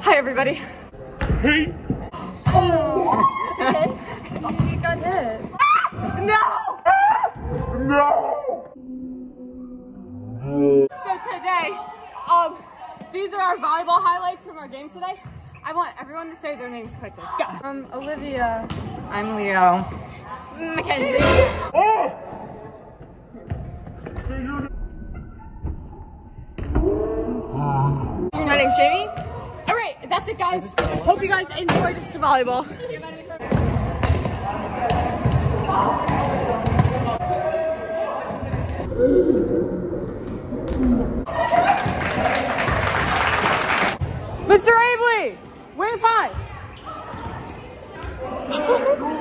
Hi, everybody. Hey. Oh. Okay. You got hit. No! No! So today, these are our volleyball highlights from our game today. I want everyone to say their names quickly. Go. Olivia. I'm Leo. Mackenzie. Oh! My name's Jamie. All right, that's it, guys. Hope you guys enjoyed the volleyball. Mr. Abley, wave high.